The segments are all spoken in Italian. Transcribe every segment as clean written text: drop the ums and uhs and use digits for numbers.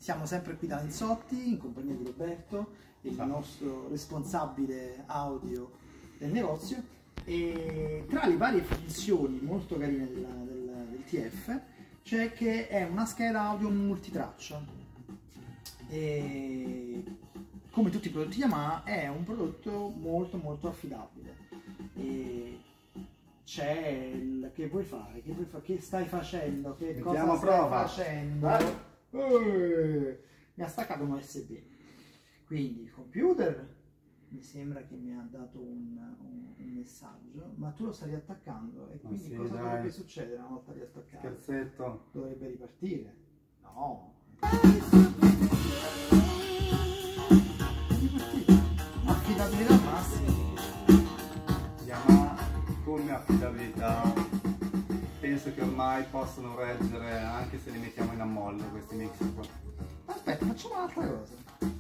Siamo sempre qui da Nizzotti in compagnia di Roberto, il nostro responsabile audio del negozio, e tra le varie funzioni molto carine del TF c'è che è una scheda audio multitraccia e come tutti i prodotti Yamaha è un prodotto molto affidabile. E c'è il che vuoi fare, che stai facendo, che cosa stai facendo? Mi ha staccato un USB, quindi il computer mi sembra che mi ha dato un messaggio, ma tu lo stai riattaccando e quindi sì, cosa dovrebbe succedere una volta riattaccato? Scherzetto. Dovrebbe ripartire? No. Affidabilità massima. Yamaha come affidabilità penso che ormai possono reggere anche se li mettiamo in ammollo questi mixer qua. Aspetta, facciamo un'altra cosa.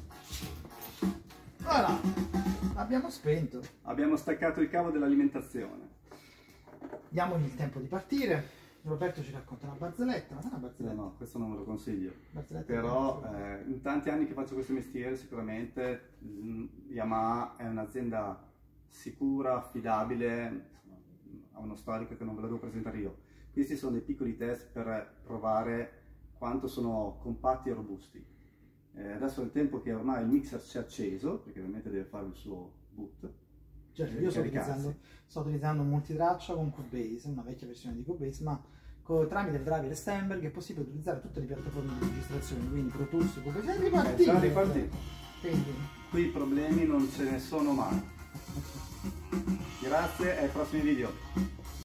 Voilà, l'abbiamo spento. Abbiamo staccato il cavo dell'alimentazione. Diamogli il tempo di partire. Roberto ci racconta una barzelletta, ma non è una barzelletta? No, questo non me lo consiglio. Barzelletta. Però in tanti anni che faccio questo mestiere sicuramente Yamaha è un'azienda sicura, affidabile, ha uno storico che non ve lo devo presentare io. Questi sono dei piccoli test per provare quanto sono compatti e robusti. Adesso è il tempo che ormai il mixer si è acceso, perché ovviamente deve fare il suo boot. Certo, io sto utilizzando un multitraccia con Cubase, una vecchia versione di Cubase, ma tramite il driver Steinberg è possibile utilizzare tutte le piattaforme di registrazione, quindi Pro Tools, Cubase, è ripartito. Quindi qui problemi non ce ne sono mai. Grazie e ai prossimi video.